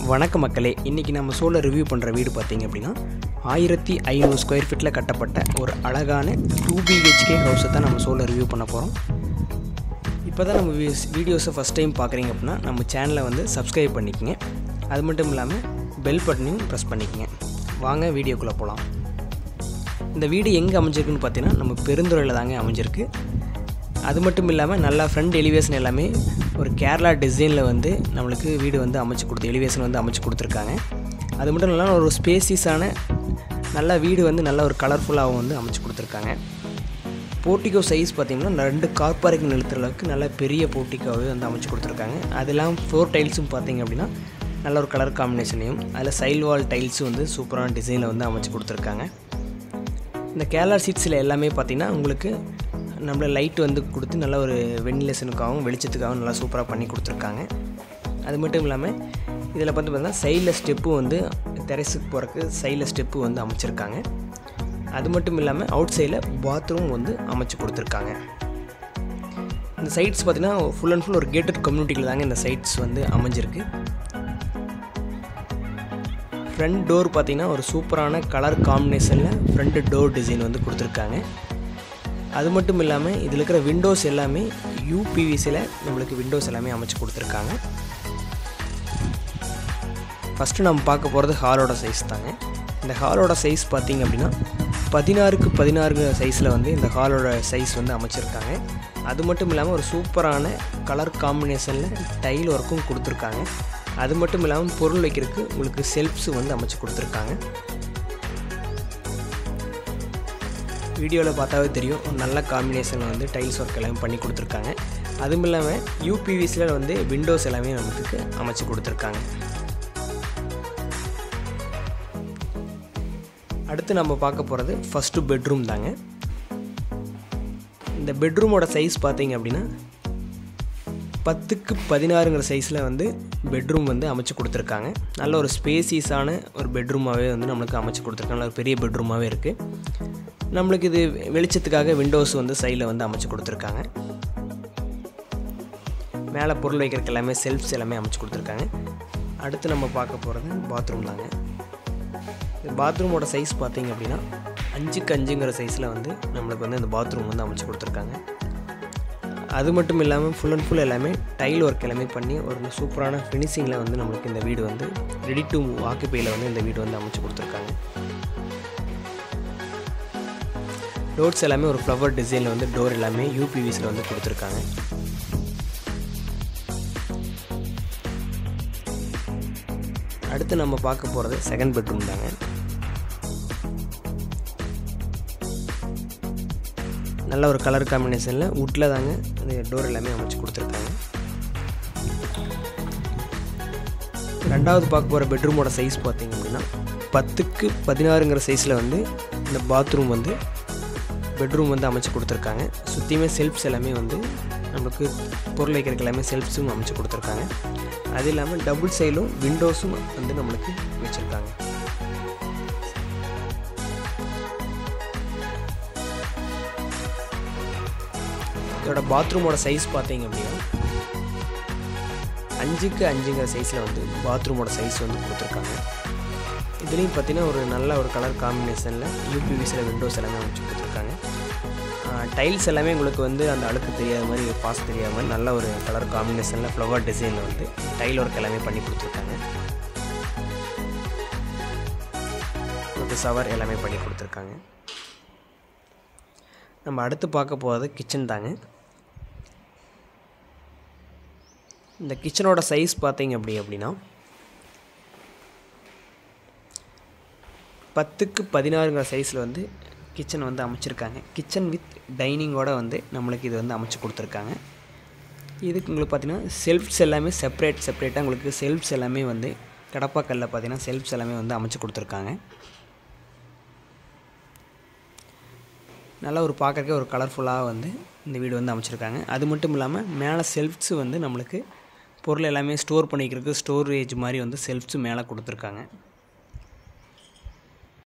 வணக்கம் மக்களே, இன்றைக்கி நம்ம சோலை ரிவ்யூ பண்ணுற வீடு பார்த்திங்க அப்படின்னா 1500 ஸ்கொயர் ஃபீட்டில் கட்டப்பட்ட ஒரு அழகான 2 BHK ஹவுஸை தான் நம்ம சோலை ரிவ்யூ பண்ண போகிறோம். இப்போ தான் நம்ம வீடியோஸை ஃபஸ்ட் டைம் பார்க்குறீங்க அப்படின்னா நம்ம சேனலை வந்து சப்ஸ்கிரைப் பண்ணிக்கங்க. அது மட்டும் இல்லாமல் பெல் பட்டனையும் ப்ரெஸ் பண்ணிக்கங்க. வாங்க வீடியோக்குள்ளே போகலாம். இந்த வீடு எங்கே அமைஞ்சிருக்குன்னு பார்த்தீங்கன்னா நம்ம பெருந்துறையில் தாங்க அமைஞ்சிருக்கு. அது மட்டும் இல்லாமல் நல்லா ஃப்ரண்ட் எலிவேஷன் எல்லாமே ஒரு கேரளா டிசைனில் வந்து நம்மளுக்கு வீடு வந்து எலிவேஷன் வந்து அமைச்சு கொடுத்துருக்காங்க. அது மட்டும் இல்லாமல் ஒரு ஸ்பேசியஸான நல்ல வீடு வந்து நல்ல ஒரு கலர்ஃபுல்லாகவும் வந்து அமைச்சு கொடுத்துருக்காங்க. போர்ட்டிகோ சைஸ் பார்த்திங்கன்னா 2 கார் பார்க்கிங் நிறுத்துற அளவுக்கு நல்ல பெரிய போர்ட்டிகோவே வந்து அமைச்சு கொடுத்துருக்காங்க. அதெல்லாம் 4 டைல்ஸும் பார்த்திங்க அப்படின்னா நல்ல ஒரு கலர் காம்பினேஷனையும் அதில் சைல் வால் டைல்ஸும் வந்து சூப்பரான டிசைனில் வந்து அமைச்சு கொடுத்துருக்காங்க. இந்த கேரளா சீட்ஸில் எல்லாமே பார்த்திங்கன்னா உங்களுக்கு நம்மள லைட் வந்து கொடுத்து நல்ல ஒரு வென்டிலேஷனுக்காகவும் வெளிச்சத்துக்காகவும் நல்லா சூப்பராக பண்ணி கொடுத்துருக்காங்க. அது மட்டும் இல்லாமல் இதில் பார்த்தீங்கன்னா சைடில் ஸ்டெப்பு வந்து டெரஸுக்கு போகிறக்கு சைடில் ஸ்டெப்பு வந்து அமைச்சிருக்காங்க. அது மட்டும் இல்லாமல் அவுட் சைடில் பாத்ரூம் வந்து அமைச்சு கொடுத்துருக்காங்க. இந்த சைட்ஸ் பார்த்திங்கன்னா ஃபுல் அண்ட் ஃபுல் ஒரு கேட்டட் கம்யூனிட்டியில் தாங்க இந்த சைட்ஸ் வந்து அமைஞ்சிருக்கு. ஃப்ரண்ட் டோர் பார்த்திங்கன்னா ஒரு சூப்பரான கலர் காம்பினேஷனில் ஃப்ரண்ட் டோர் டிசைன் வந்து கொடுத்துருக்காங்க. அது மட்டும் இல்லாமல் இதில் இருக்கிற விண்டோஸ் எல்லாமே யூபிவிசியில் நம்மளுக்கு விண்டோஸ் எல்லாமே அமைச்சு கொடுத்துருக்காங்க. ஃபஸ்ட்டு நம்ம பார்க்க போகிறது ஹாலோட சைஸ் தாங்க. இந்த ஹாலோட சைஸ் பார்த்திங்க அப்படின்னா 16x16 சைஸில் வந்து இந்த ஹாலோட சைஸ் வந்து அமைச்சிருக்காங்க. அது மட்டும் இல்லாமல் ஒரு சூப்பரான கலர் காம்பினேஷனில் டைல் ஒர்க்கும் கொடுத்துருக்காங்க. அது மட்டும் இல்லாமல் பொருள் வைக்கிறதுக்கு உங்களுக்கு செல்ஃப்ஸு வந்து அமைச்சு கொடுத்துருக்காங்க. வீடியோவில் பார்த்தாவே தெரியும் ஒரு நல்ல காம்பினேஷனில் வந்து டைல்ஸ் ஒர்க் எல்லாமே பண்ணி கொடுத்துருக்காங்க. அதுவும் இல்லாமல் யூபிவிசியில் வந்து விண்டோஸ் எல்லாமே நமக்கு அமைச்சு கொடுத்துருக்காங்க. அடுத்து நம்ம பார்க்க போகிறது ஃபஸ்ட்டு பெட்ரூம் தாங்க. இந்த பெட்ரூமோட சைஸ் பார்த்திங்க அப்படின்னா 10x16 சைஸில் வந்து பெட்ரூம் வந்து அமைச்சு கொடுத்துருக்காங்க. நல்ல ஒரு ஸ்பேசியஸான ஒரு பெட்ரூமாகவே வந்து நம்மளுக்கு அமைச்சு கொடுத்துருக்காங்க. நல்ல ஒரு பெரிய பெட்ரூமாகவே இருக்குது. நம்மளுக்கு இது வெளிச்சத்துக்காக விண்டோஸ் வந்து சைடில் வந்து அமைச்சு கொடுத்துருக்காங்க. மேலே பொருள் வைக்கிறதுக்கு எல்லாமே செல்ஃப்ஸ் எல்லாமே அமைச்சு கொடுத்துருக்காங்க. அடுத்து நம்ம பார்க்க போகிறது பாத்ரூம் தாங்க. இந்த பாத்ரூமோட சைஸ் பார்த்திங்க அப்படின்னா 5x5 சைஸில் வந்து நம்மளுக்கு வந்து இந்த பாத்ரூம் வந்து அமைச்சு கொடுத்துருக்காங்க. அது மட்டும் இல்லாமல் ஃபுல் அண்ட் ஃபுல் எல்லாமே டைல் ஒர்க் எல்லாமே பண்ணி ஒரு சூப்பரான ஃபினிஷிங்கில் வந்து நம்மளுக்கு இந்த வீடு வந்து ரெடி டு ஆக்குபையில் வந்து இந்த வீடு வந்து அமைச்சு கொடுத்துருக்காங்க. டோர்ஸ் எல்லாமே ஒரு ஃப்ளவர் டிசைனில் வந்து டோர் எல்லாமே யூபிவிசியில் வந்து கொடுத்துருக்காங்க. அடுத்து நம்ம பார்க்க போகிறது செகண்ட் பெட்ரூம் தாங்க. நல்ல ஒரு கலர் காம்பினேஷனில் வுட்டில் தாங்க அந்த டோர் எல்லாமே அமைச்சு கொடுத்துருக்காங்க. ரெண்டாவது பார்க்க போகிற பெட்ரூமோட சைஸ் பார்த்திங்க அப்படின்னா 10x16 சைஸில் வந்து இந்த பாத்ரூம் வந்து பெட்ரூம் வந்து அமைச்சு கொடுத்துருக்காங்க. சுற்றியுமே செல்ஃப்ஸ் எல்லாமே வந்து நம்மளுக்கு பொருள் வைக்கிறதுக்கு எல்லாமே செல்ஃப்ஸும் அமைச்சு கொடுத்துருக்காங்க. அது இல்லாமல் டபுள் சைடும் விண்டோஸும் வந்து நம்மளுக்கு வச்சுருக்காங்க. இதோட பாத்ரூமோட சைஸ் பார்த்தீங்க அப்படின்னா 5x5 சைஸில் வந்து பாத்ரூமோட சைஸ் வந்து கொடுத்துருக்காங்க. இதுலேயும் பார்த்தீங்கன்னா ஒரு நல்ல ஒரு கலர் காம்பினேஷனில் யூபிவிசியில் விண்டோஸ் எல்லாமே அமைச்சு கொடுத்துருக்காங்க. டைல்ஸ் எல்லாமே உங்களுக்கு வந்து அந்த அழுக்கு தெரியாத மாதிரி பாஸ் தெரியாத மாதிரி நல்ல ஒரு கலர் காம்பினேஷனில் ஃப்ளவர் டிசைனில் வந்து டைல் ஒர்க் எல்லாமே பண்ணி கொடுத்துருக்காங்க. ஒரு ஷவர் எல்லாமே பண்ணி கொடுத்துருக்காங்க. நம்ம அடுத்து பார்க்க போகிறது கிச்சன் தாங்க. இந்த கிச்சனோட சைஸ் பார்த்தீங்க அப்படின்னா 10x16 சைஸில் வந்து கிச்சன் வந்து அமைச்சிருக்காங்க. கிச்சன் வித் டைனிங்கோடு வந்து நம்மளுக்கு இது வந்து அமைச்சு கொடுத்துருக்காங்க. இதுக்கு உங்களுக்கு பார்த்திங்கன்னா செல்ஃப்ஸ் எல்லாமே செப்பரேட்டாக உங்களுக்கு செல்ஃப்ஸ் எல்லாமே வந்து கடப்பாக்கல்ல பார்த்திங்கன்னா செல்ஃப்ஸ் எல்லாமே வந்து அமைச்சு கொடுத்துருக்காங்க. நல்லா ஒரு பார்க்குறக்கே ஒரு கலர்ஃபுல்லாக வந்து இந்த வீடு வந்து அமைச்சிருக்காங்க. அது மட்டும் இல்லாமல் மேலே செல்ஃப்ஸு வந்து நம்மளுக்கு பொருள் எல்லாமே ஸ்டோர் பண்ணிக்கிறதுக்கு ஸ்டோரேஜ் மாதிரி வந்து செல்ஃப்ஸு மேலே கொடுத்துருக்காங்க.